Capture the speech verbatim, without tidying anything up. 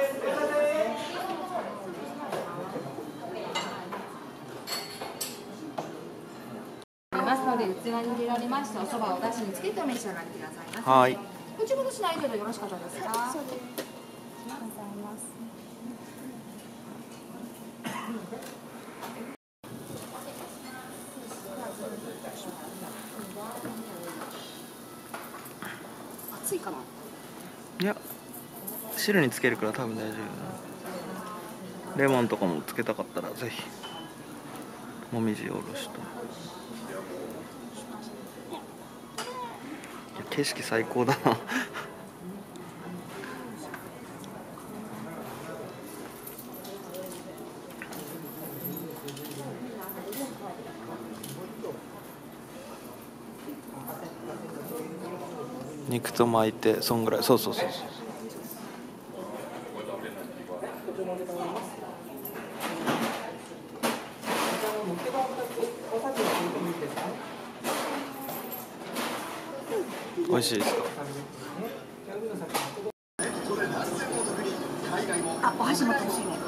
ますので、器に入れられましたおそばをお出汁につけてお召し上がりくださいませ。 はい。 ご注文しない程度よろしかったですか？ はい、そうです。ありがとうございます。熱いかな？ いや、汁につけるから多分大丈夫。レモンとかもつけたかったらぜひもみじおろしと。いや景色最高だな。肉と巻いてそんぐらい。そうそうそうそう。美味しいですか？ あ、お箸持ってほしいね。